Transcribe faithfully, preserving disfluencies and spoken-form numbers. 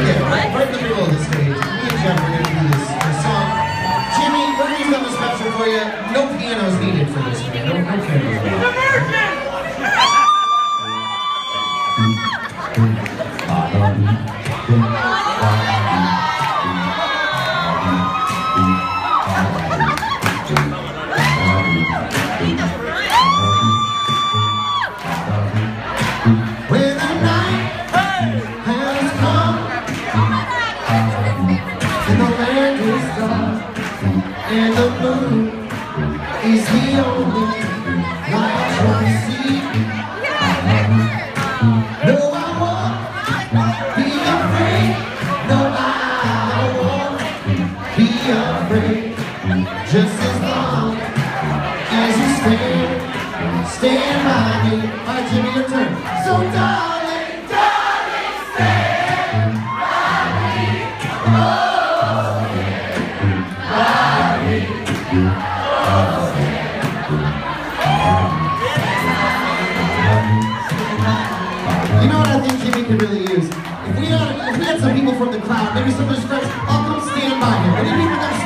there, right, right in the middle of the stage. Me and Jeff are going to do this, this song. Jimmy, we're going to do something special for you. No pianos needed for this, man. No, no pianos needed. When the night has come and the land is dark and the moon is the only light I see, no, I won't be afraid. No, I won't be afraid. Just as long as you stand, stand by me. All right, Jimmy, your turn. So darling, darling, stand by me. Oh, yeah. By me. Oh, yeah. You know what I think Jimmy could really use? If we had, if we had some people from the crowd, maybe some of his friends, I'll come stand by him. Any people that